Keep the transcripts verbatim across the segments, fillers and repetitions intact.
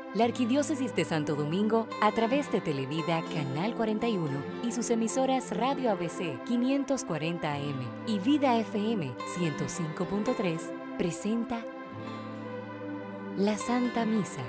La Arquidiócesis de Santo Domingo, a través de Televida Canal cuarenta y uno y sus emisoras Radio A B C quinientos cuarenta A M y Vida F M ciento cinco punto tres, presenta la Santa Misa.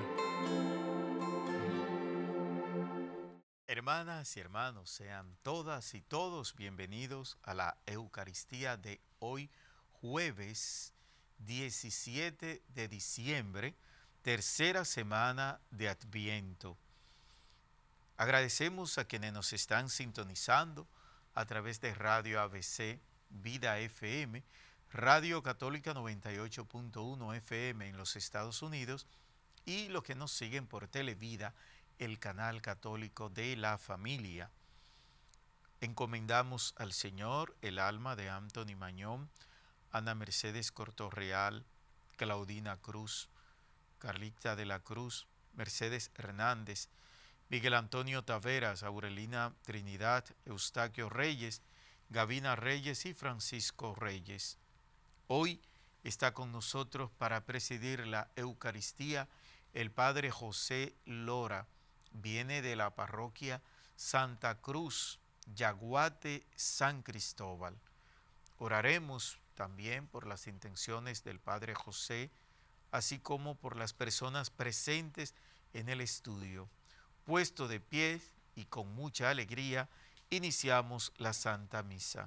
Hermanas y hermanos, sean todas y todos bienvenidos a la Eucaristía de hoy, jueves diecisiete de diciembre, tercera semana de Adviento. Agradecemos a quienes nos están sintonizando a través de Radio A B C, Vida F M, Radio Católica noventa y ocho punto uno F M en los Estados Unidos y los que nos siguen por Televida, el canal católico de la familia. Encomendamos al Señor el alma de Anthony Mañón, Ana Mercedes Cortorreal, Claudina Cruz, Carlita de la Cruz, Mercedes Hernández, Miguel Antonio Taveras, Aurelina Trinidad, Eustaquio Reyes, Gavina Reyes y Francisco Reyes. Hoy está con nosotros para presidir la Eucaristía el Padre José Lora. Viene de la parroquia Santa Cruz, Yaguate, San Cristóbal. Oraremos también por las intenciones del Padre José, así como por las personas presentes en el estudio. Puesto de pie y con mucha alegría, iniciamos la Santa Misa.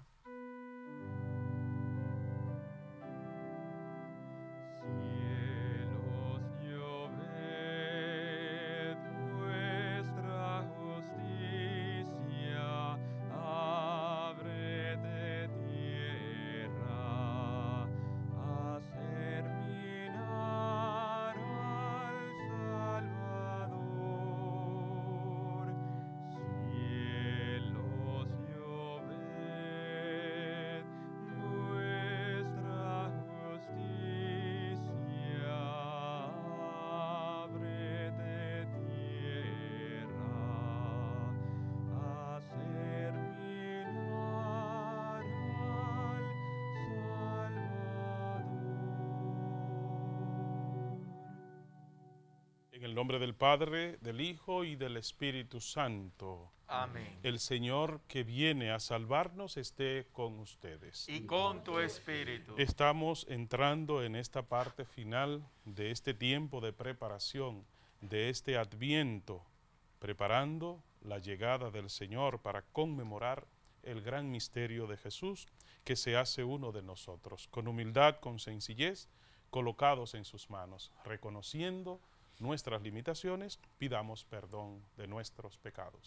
En el nombre del Padre, del Hijo y del Espíritu Santo. Amén. El Señor que viene a salvarnos esté con ustedes. Y con tu espíritu. Estamos entrando en esta parte final de este tiempo de preparación, de este Adviento, preparando la llegada del Señor para conmemorar el gran misterio de Jesús que se hace uno de nosotros, con humildad, con sencillez, colocados en sus manos, reconociendo nuestras limitaciones, pidamos perdón de nuestros pecados.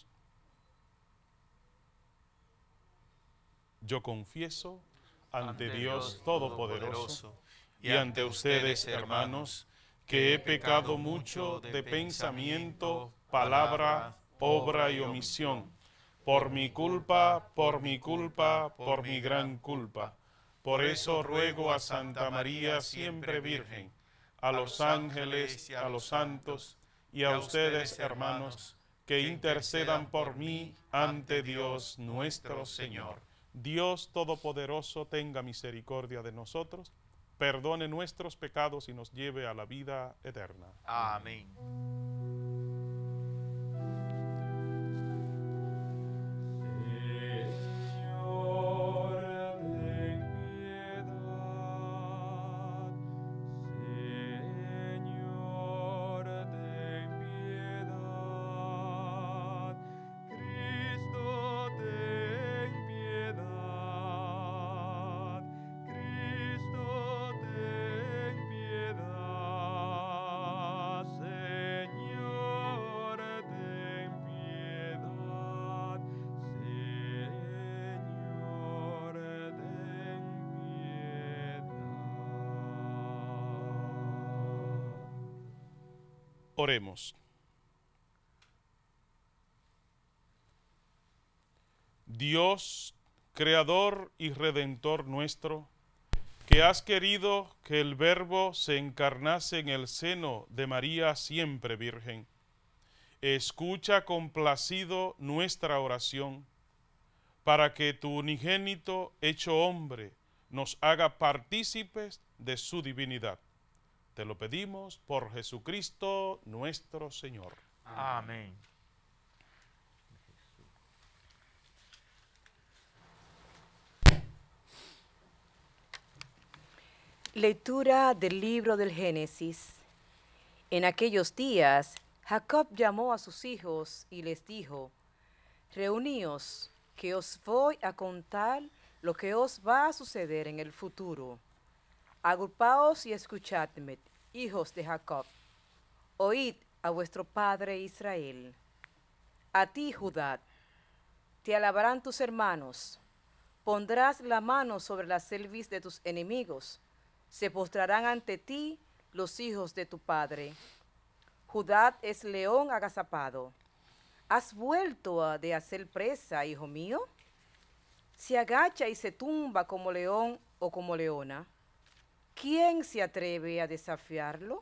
Yo confieso ante, ante Dios Todopoderoso y ante ustedes, hermanos, que he pecado mucho de pensamiento, palabra, obra y omisión, por mi culpa, por mi culpa, por mi gran culpa. Por eso ruego a Santa María, siempre Virgen, a los ángeles, a los santos y a ustedes, hermanos, que intercedan por mí ante Dios nuestro Señor. Dios Todopoderoso tenga misericordia de nosotros, perdone nuestros pecados y nos lleve a la vida eterna. Amén. Oremos. Dios, Creador y Redentor nuestro, que has querido que el Verbo se encarnase en el seno de María siempre Virgen, escucha complacido nuestra oración, para que tu unigénito hecho hombre nos haga partícipes de su divinidad. Te lo pedimos por Jesucristo nuestro Señor. Amén. Lectura del libro del Génesis. En aquellos días, Jacob llamó a sus hijos y les dijo: Reuníos, que os voy a contar lo que os va a suceder en el futuro. Agrupaos y escuchadme, hijos de Jacob. Oíd a vuestro padre Israel. A ti, Judá, te alabarán tus hermanos. Pondrás la mano sobre la cerviz de tus enemigos. Se postrarán ante ti los hijos de tu padre. Judá es león agazapado. ¿Has vuelto a de hacer presa, hijo mío? Se agacha y se tumba como león o como leona. ¿Quién se atreve a desafiarlo?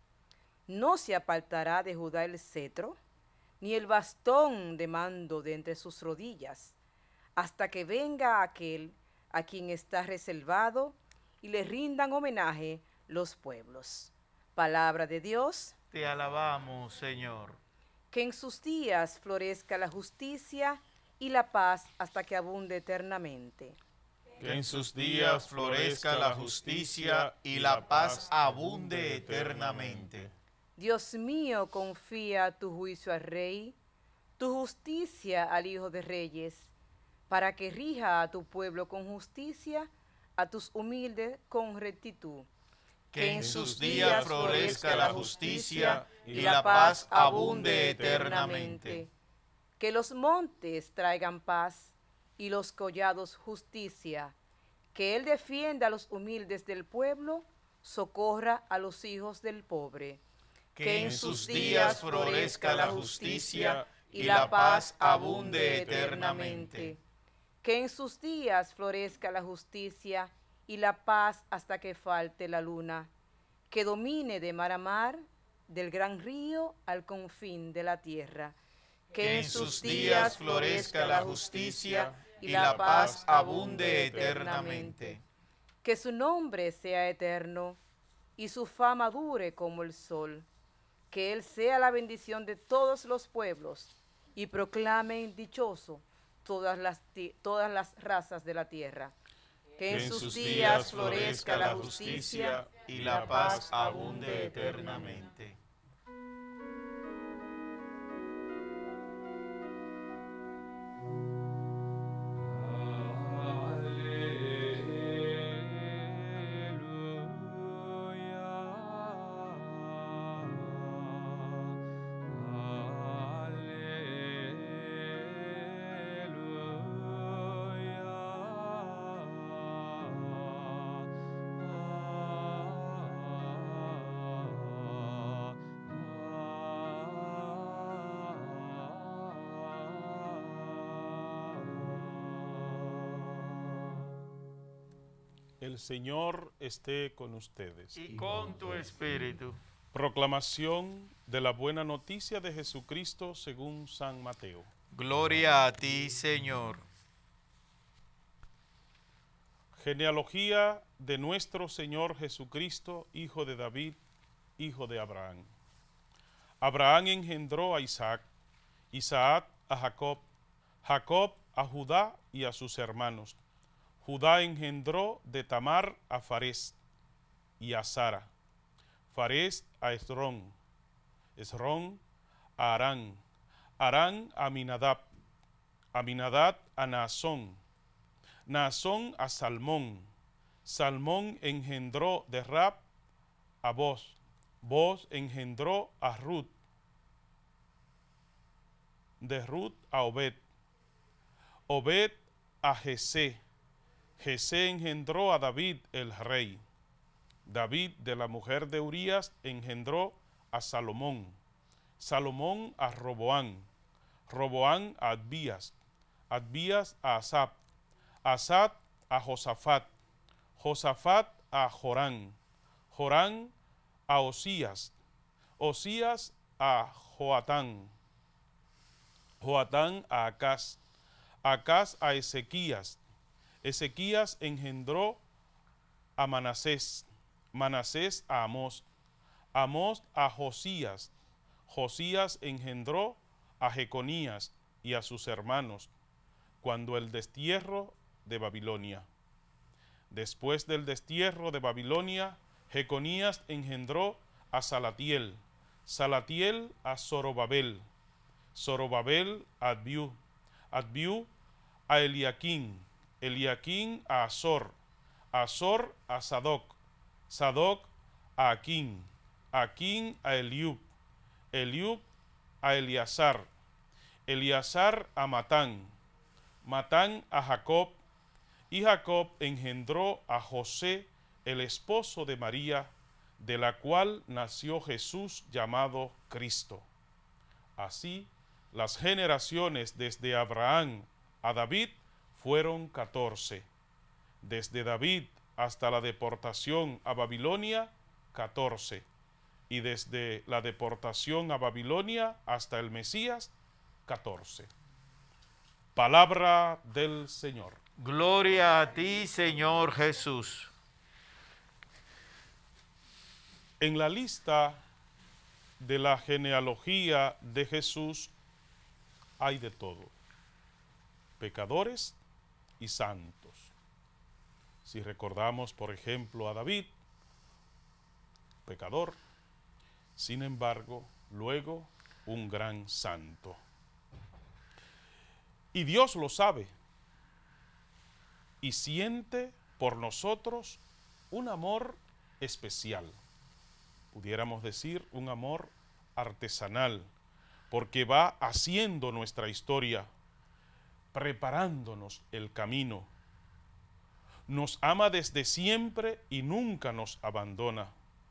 No se apartará de Judá el cetro, ni el bastón de mando de entre sus rodillas, hasta que venga aquel a quien está reservado y le rindan homenaje los pueblos. Palabra de Dios. Te alabamos, Señor. Que en sus días florezca la justicia y la paz hasta que abunde eternamente. Que en sus días florezca la justicia y la paz abunde eternamente. Dios mío, confía tu juicio al Rey, tu justicia al Hijo de Reyes, para que rija a tu pueblo con justicia, a tus humildes con rectitud. Que en sus días florezca la justicia y la paz abunde eternamente. Que los montes traigan paz y los collados justicia. Que Él defienda a los humildes del pueblo, socorra a los hijos del pobre. Que en sus días florezca la justicia y la paz abunde eternamente. Que en sus días florezca la justicia y la paz hasta que falte la luna, que domine de mar a mar, del gran río al confín de la tierra. Que en sus días florezca la justicia y la paz abunde eternamente. Que su nombre sea eterno y su fama dure como el sol. Que Él sea la bendición de todos los pueblos y proclamen dichoso todas las, todas las razas de la tierra. Que en sus días florezca la justicia y la paz abunde eternamente. El Señor esté con ustedes. Y con tu espíritu. Proclamación de la buena noticia de Jesucristo según San Mateo. Gloria a ti, Señor. Genealogía de nuestro Señor Jesucristo, hijo de David, hijo de Abraham. Abraham engendró a Isaac, Isaac a Jacob, Jacob a Judá y a sus hermanos. Judá engendró de Tamar a Farés y a Sara, Farés a Esrón, Esrón a Arán, Arán a Aminadab, Aminadab a Naasón, Naasón a Salmón, Salmón engendró de Rab a Boz, Boz engendró a Ruth, de Ruth a Obed, Obed a Jesé, Jesé engendró a David el rey. David de la mujer de Urías engendró a Salomón. Salomón a Roboán. Roboán a Abías. Abías a Asap. Asap a Josafat. Josafat a Jorán. Jorán a Osías. Osías a Joatán. Joatán a Acaz. Acaz a Ezequías. Ezequías engendró a Manasés, Manasés a Amós, Amós a Josías, Josías engendró a Jeconías y a sus hermanos, cuando el destierro de Babilonia. Después del destierro de Babilonia, Jeconías engendró a Salatiel, Salatiel a Zorobabel, Zorobabel a Adbiú, Adbiú a Eliaquín, Eliaquín a Azor, Azor a Sadoc, Sadoc a Aquín, Aquín a Eliub, Eliub a Eleazar, Eleazar a Matán, Matán a Jacob, y Jacob engendró a José, el esposo de María, de la cual nació Jesús llamado Cristo. Así, las generaciones desde Abraham a David fueron catorce. Desde David hasta la deportación a Babilonia, catorce. Y desde la deportación a Babilonia hasta el Mesías, catorce. Palabra del Señor. Gloria a ti, Señor Jesús. En la lista de la genealogía de Jesús hay de todo, pecadores y santos. Si recordamos, por ejemplo, a David, pecador, sin embargo, luego un gran santo. Y Dios lo sabe y siente por nosotros un amor especial. Pudiéramos decir un amor artesanal, porque va haciendo nuestra historia, preparándonos el camino. Nos ama desde siempre y nunca nos abandona.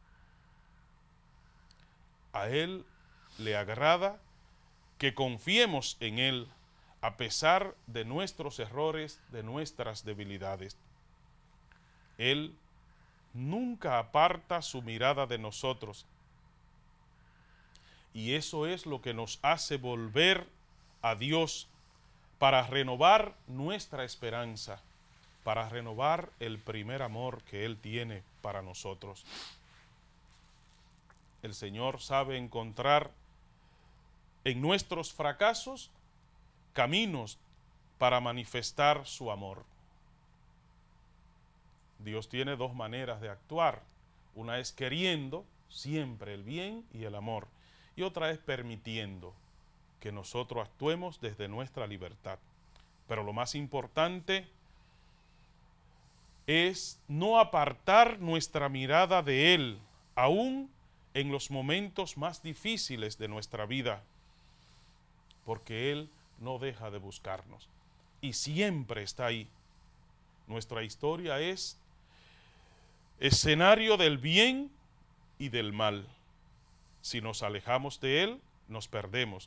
A Él le agrada que confiemos en Él a pesar de nuestros errores, de nuestras debilidades. Él nunca aparta su mirada de nosotros. Y eso es lo que nos hace volver a Dios para renovar nuestra esperanza, para renovar el primer amor que Él tiene para nosotros. El Señor sabe encontrar en nuestros fracasos caminos para manifestar su amor. Dios tiene dos maneras de actuar. Una es queriendo siempre el bien y el amor, y otra es permitiendo que nosotros actuemos desde nuestra libertad. Pero lo más importante es no apartar nuestra mirada de Él, aún en los momentos más difíciles de nuestra vida, porque Él no deja de buscarnos y siempre está ahí. Nuestra historia es escenario del bien y del mal. Si nos alejamos de Él, nos perdemos.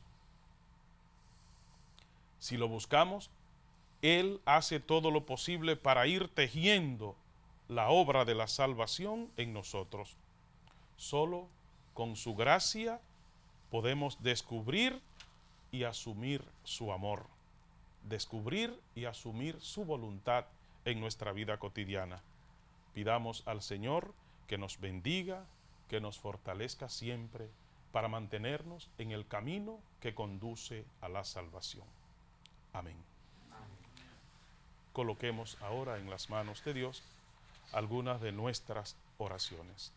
Si lo buscamos, Él hace todo lo posible para ir tejiendo la obra de la salvación en nosotros. Solo con su gracia podemos descubrir y asumir su amor, descubrir y asumir su voluntad en nuestra vida cotidiana. Pidamos al Señor que nos bendiga, que nos fortalezca siempre para mantenernos en el camino que conduce a la salvación. Amén. Amén. Coloquemos ahora en las manos de Dios algunas de nuestras oraciones.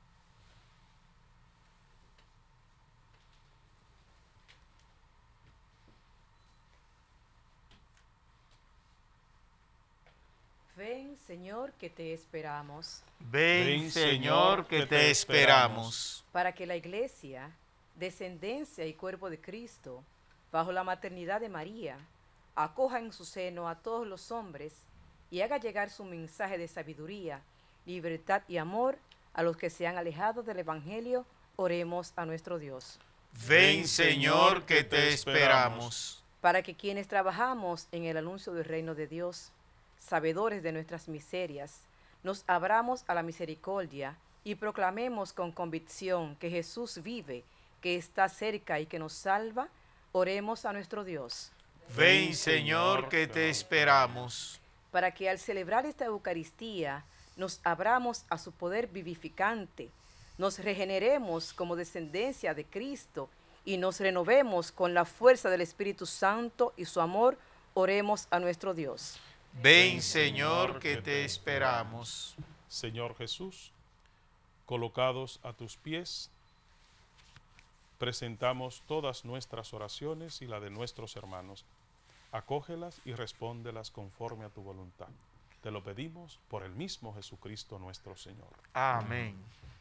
Ven, Señor, que te esperamos. Ven, Señor, que te esperamos. Para que la Iglesia, descendencia y cuerpo de Cristo, bajo la maternidad de María, acoja en su seno a todos los hombres y haga llegar su mensaje de sabiduría, libertad y amor a los que se han alejado del Evangelio, oremos a nuestro Dios. Ven, Señor, que te esperamos. Para que quienes trabajamos en el anuncio del reino de Dios, sabedores de nuestras miserias, nos abramos a la misericordia y proclamemos con convicción que Jesús vive, que está cerca y que nos salva, oremos a nuestro Dios. Ven, Señor, que te esperamos. Para que al celebrar esta Eucaristía nos abramos a su poder vivificante, nos regeneremos como descendencia de Cristo y nos renovemos con la fuerza del Espíritu Santo y su amor, oremos a nuestro Dios. Ven, Señor, que te esperamos. Señor Jesús, colocados a tus pies, presentamos todas nuestras oraciones y la de nuestros hermanos. Acógelas y respóndelas conforme a tu voluntad. Te lo pedimos por el mismo Jesucristo nuestro Señor. Amén.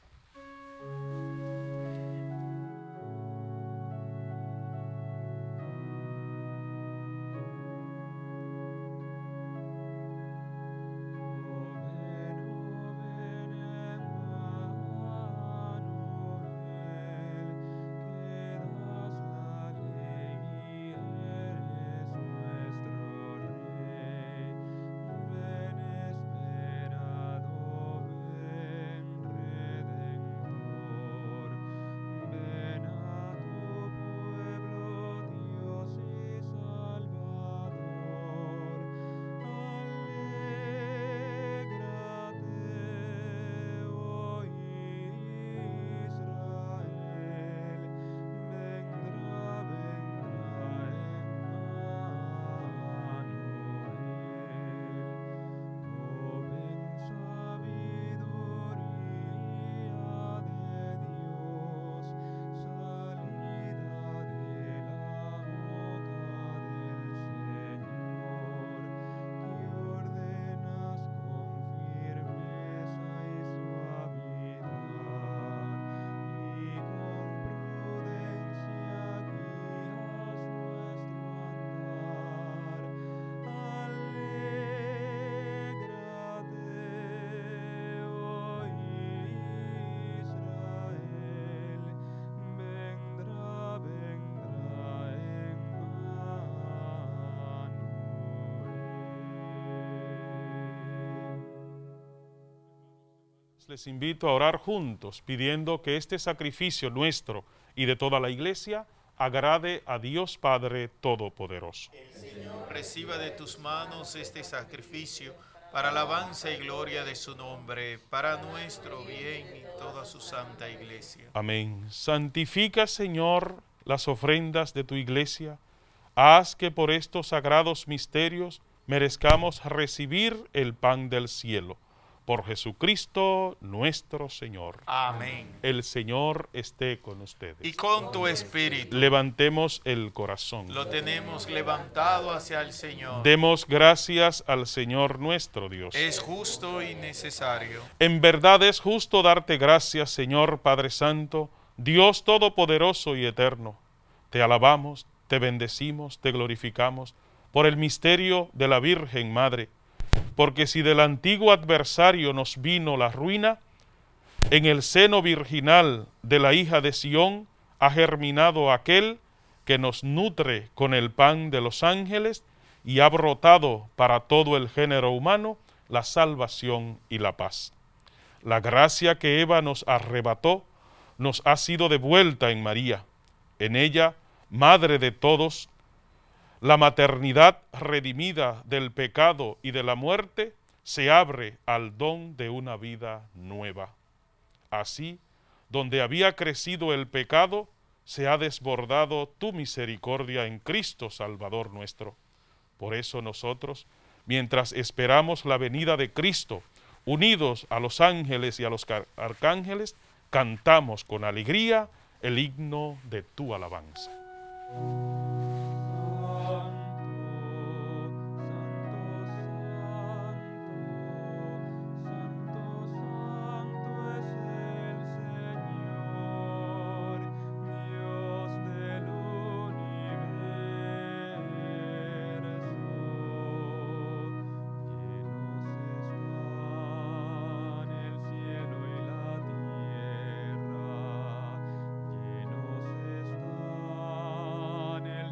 Les invito a orar juntos, pidiendo que este sacrificio nuestro y de toda la Iglesia agrade a Dios Padre Todopoderoso. El Señor reciba de tus manos este sacrificio para alabanza y gloria de su nombre, para nuestro bien y toda su santa Iglesia. Amén. Santifica, Señor, las ofrendas de tu Iglesia. Haz que por estos sagrados misterios merezcamos recibir el pan del cielo. Por Jesucristo nuestro Señor. Amén. El Señor esté con ustedes. Y con tu espíritu. Levantemos el corazón. Lo tenemos levantado hacia el Señor. Demos gracias al Señor nuestro Dios. Es justo y necesario. En verdad es justo darte gracias, Señor Padre Santo, Dios Todopoderoso y Eterno. Te alabamos, te bendecimos, te glorificamos por el misterio de la Virgen Madre. Porque si del antiguo adversario nos vino la ruina, en el seno virginal de la hija de Sión ha germinado aquel que nos nutre con el pan de los ángeles y ha brotado para todo el género humano la salvación y la paz. La gracia que Eva nos arrebató nos ha sido devuelta en María. En ella, Madre de todos, la maternidad redimida del pecado y de la muerte se abre al don de una vida nueva. Así, donde había crecido el pecado, se ha desbordado tu misericordia en Cristo Salvador nuestro. Por eso nosotros, mientras esperamos la venida de Cristo, unidos a los ángeles y a los arcángeles, cantamos con alegría el himno de tu alabanza. Llenos están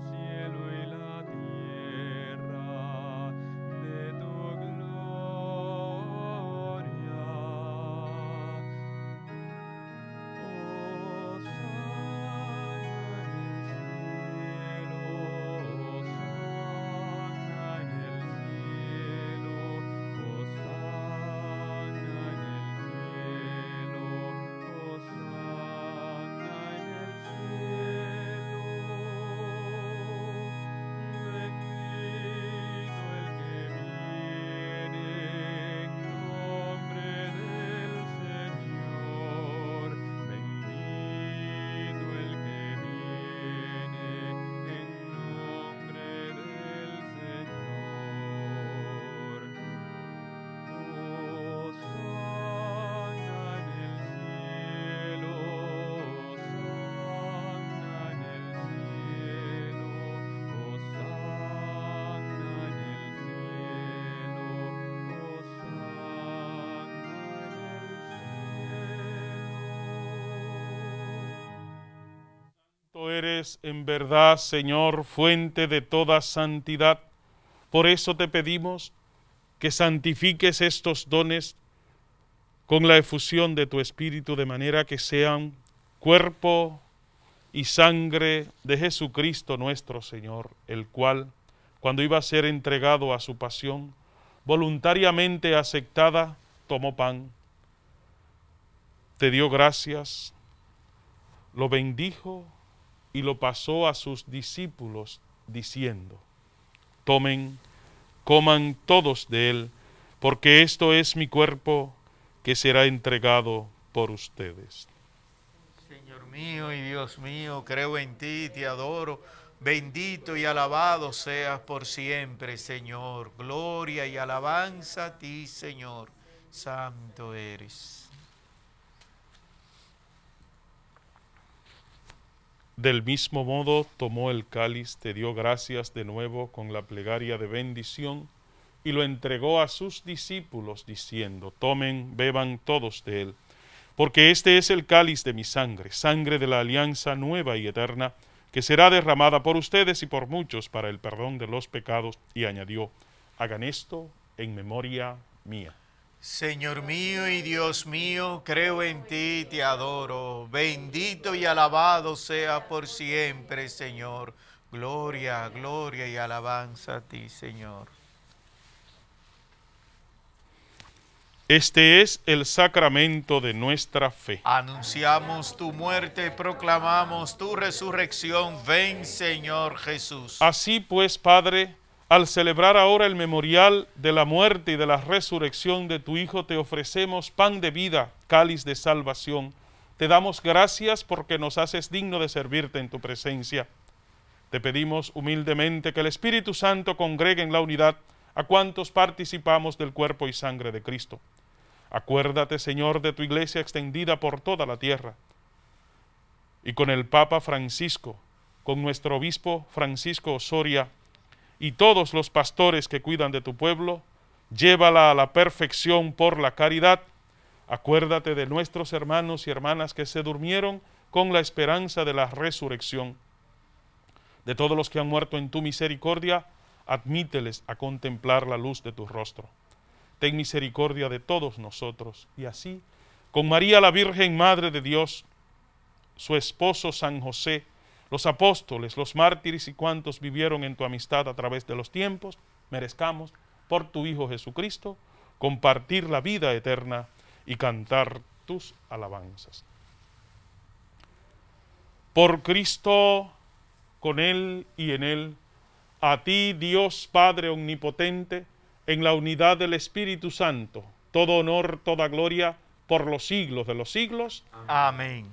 Tú eres en verdad, Señor, fuente de toda santidad. Por eso te pedimos que santifiques estos dones con la efusión de tu Espíritu, de manera que sean cuerpo y sangre de Jesucristo nuestro Señor, el cual, cuando iba a ser entregado a su pasión, voluntariamente aceptada, tomó pan, te dio gracias, lo bendijo y lo pasó a sus discípulos, diciendo: tomen, coman todos de él, porque esto es mi cuerpo que será entregado por ustedes. Señor mío y Dios mío, creo en ti, te adoro. Bendito y alabado seas por siempre, Señor. Gloria y alabanza a ti, Señor. Santo eres. Del mismo modo tomó el cáliz, te dio gracias de nuevo con la plegaria de bendición y lo entregó a sus discípulos diciendo: tomen, beban todos de él, porque este es el cáliz de mi sangre, sangre de la alianza nueva y eterna, que será derramada por ustedes y por muchos para el perdón de los pecados. Y añadió: hagan esto en memoria mía. Señor mío y Dios mío, creo en ti, te adoro. Bendito y alabado sea por siempre, Señor. Gloria, gloria y alabanza a ti, Señor. Este es el sacramento de nuestra fe. Anunciamos tu muerte, proclamamos tu resurrección. Ven, Señor Jesús. Así pues, Padre, al celebrar ahora el memorial de la muerte y de la resurrección de tu Hijo, te ofrecemos pan de vida, cáliz de salvación. Te damos gracias porque nos haces digno de servirte en tu presencia. Te pedimos humildemente que el Espíritu Santo congregue en la unidad a cuantos participamos del cuerpo y sangre de Cristo. Acuérdate, Señor, de tu iglesia extendida por toda la tierra, y con el Papa Francisco, con nuestro obispo Francisco Osoria, y todos los pastores que cuidan de tu pueblo, llévala a la perfección por la caridad. Acuérdate de nuestros hermanos y hermanas que se durmieron con la esperanza de la resurrección. De todos los que han muerto en tu misericordia, admíteles a contemplar la luz de tu rostro. Ten misericordia de todos nosotros, y así, con María la Virgen Madre de Dios, su esposo San José, los apóstoles, los mártires y cuantos vivieron en tu amistad a través de los tiempos, merezcamos, por tu Hijo Jesucristo, compartir la vida eterna y cantar tus alabanzas. Por Cristo, con Él y en Él, a ti, Dios Padre Omnipotente, en la unidad del Espíritu Santo, todo honor, toda gloria, por los siglos de los siglos. Amén.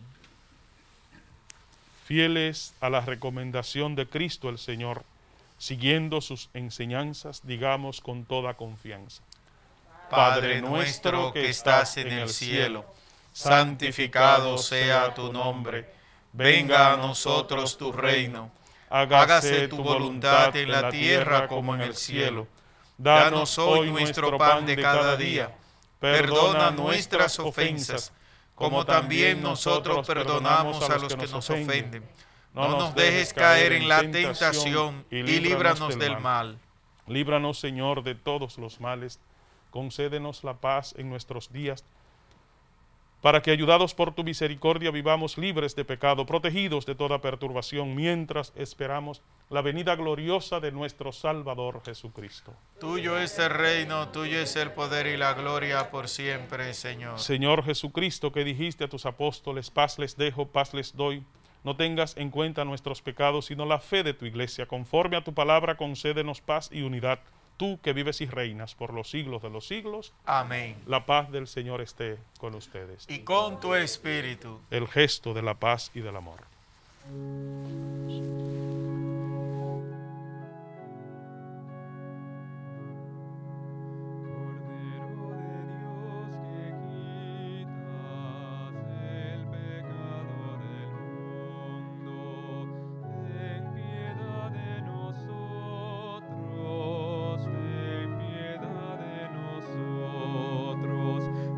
Fieles a la recomendación de Cristo el Señor, siguiendo sus enseñanzas, digamos con toda confianza: Padre nuestro que estás en el cielo, santificado sea tu nombre. Venga a nosotros tu reino. Hágase tu voluntad en la tierra como en el cielo. Danos hoy nuestro pan de cada día. Perdona nuestras ofensas, como también nosotros perdonamos a los que nos ofenden. No nos dejes caer en la tentación y líbranos del mal. Líbranos, Señor, de todos los males. Concédenos la paz en nuestros días, para que, ayudados por tu misericordia, vivamos libres de pecado, protegidos de toda perturbación, mientras esperamos la venida gloriosa de nuestro Salvador Jesucristo. Tuyo es el reino, tuyo es el poder y la gloria por siempre, Señor. Señor Jesucristo, que dijiste a tus apóstoles: paz les dejo, paz les doy, no tengas en cuenta nuestros pecados, sino la fe de tu iglesia. Conforme a tu palabra, concédenos paz y unidad. Tú que vives y reinas por los siglos de los siglos. Amén. La paz del Señor esté con ustedes. Y con tu espíritu. El gesto de la paz y del amor.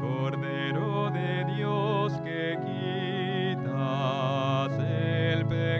Cordero de Dios que quitas el pecado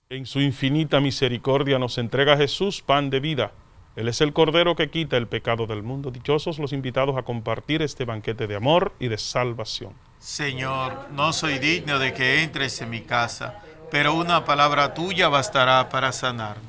En su infinita misericordia nos entrega Jesús, pan de vida. Él es el Cordero que quita el pecado del mundo. Dichosos los invitados a compartir este banquete de amor y de salvación. Señor, no soy digno de que entres en mi casa, pero una palabra tuya bastará para sanarme.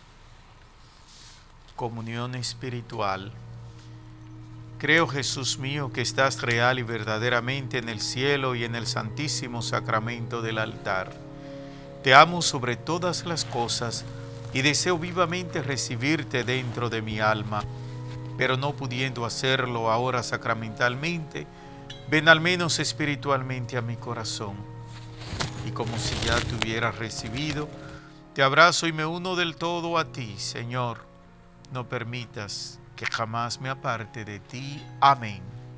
Comunión espiritual. Creo, Jesús mío, que estás real y verdaderamente en el cielo y en el santísimo sacramento del altar. Te amo sobre todas las cosas y deseo vivamente recibirte dentro de mi alma, pero no pudiendo hacerlo ahora sacramentalmente, ven al menos espiritualmente a mi corazón. Y como si ya te hubieras recibido, te abrazo y me uno del todo a ti, Señor. No permitas que jamás me aparte de ti. Amén.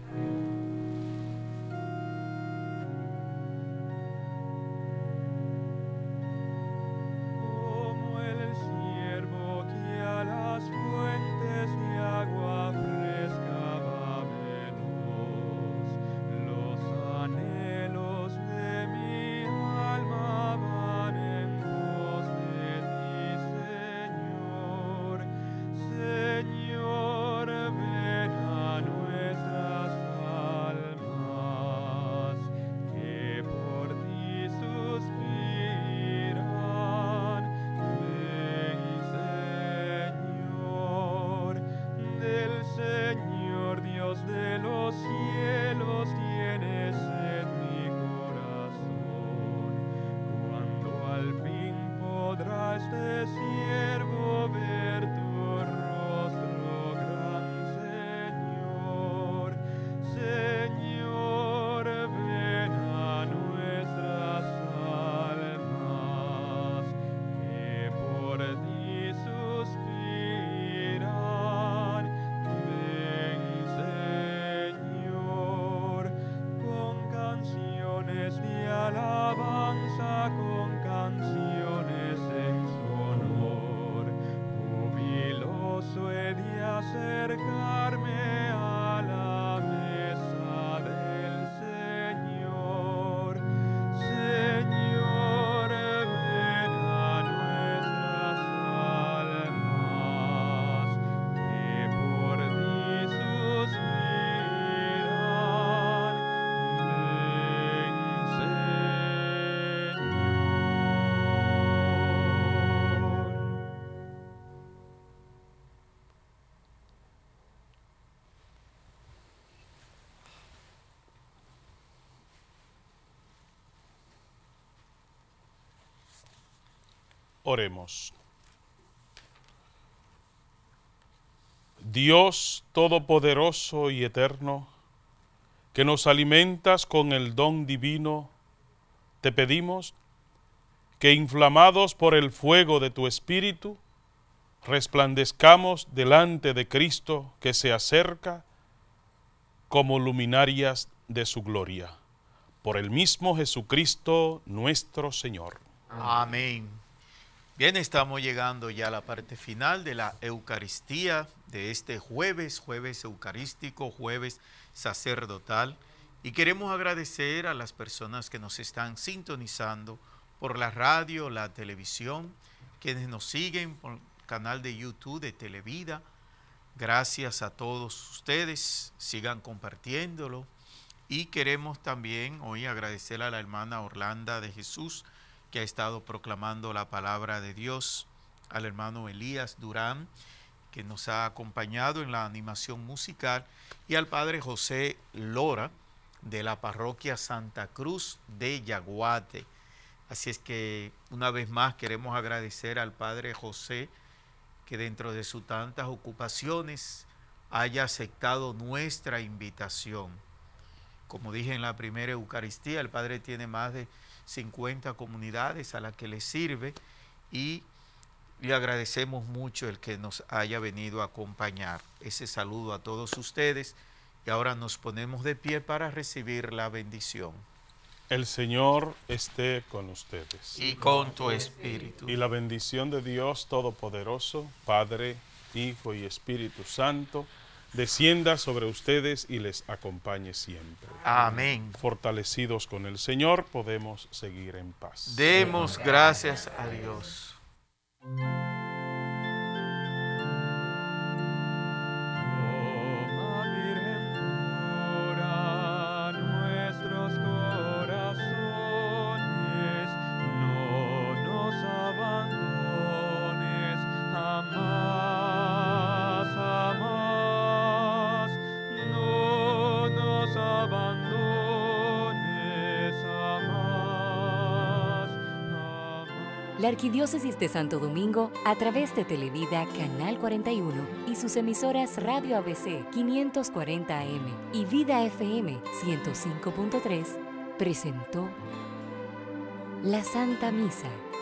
Oremos. Dios Todopoderoso y Eterno, que nos alimentas con el don divino, te pedimos que, inflamados por el fuego de tu Espíritu, resplandezcamos delante de Cristo que se acerca como luminarias de su gloria. Por el mismo Jesucristo nuestro Señor. Amén. Bien, estamos llegando ya a la parte final de la Eucaristía de este jueves, jueves eucarístico, jueves sacerdotal. Y queremos agradecer a las personas que nos están sintonizando por la radio, la televisión, quienes nos siguen por el canal de YouTube de Televida. Gracias a todos ustedes, sigan compartiéndolo. Y queremos también hoy agradecer a la hermana Orlando de Jesús, que ha estado proclamando la palabra de Dios, al hermano Elías Durán, que nos ha acompañado en la animación musical, y al padre José Lora, de la parroquia Santa Cruz de Yaguate. Así es que una vez más queremos agradecer al padre José, que dentro de sus tantas ocupaciones haya aceptado nuestra invitación. Como dije en la primera Eucaristía, el padre tiene más de cincuenta comunidades a las que le sirve y le agradecemos mucho el que nos haya venido a acompañar. Ese saludo a todos ustedes y ahora nos ponemos de pie para recibir la bendición. El Señor esté con ustedes. Y con tu espíritu. Y la bendición de Dios Todopoderoso, Padre, Hijo y Espíritu Santo, descienda sobre ustedes y les acompañe siempre. Amén. Fortalecidos con el Señor, podemos seguir en paz. Demos gracias a Dios. La Arquidiócesis de Santo Domingo, a través de Televida Canal cuarenta y uno y sus emisoras Radio A B C quinientos cuarenta A M y Vida F M ciento cinco punto tres, presentó la Santa Misa.